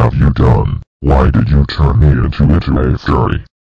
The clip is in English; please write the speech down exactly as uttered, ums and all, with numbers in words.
have you done? Why did you turn me into into a fairy?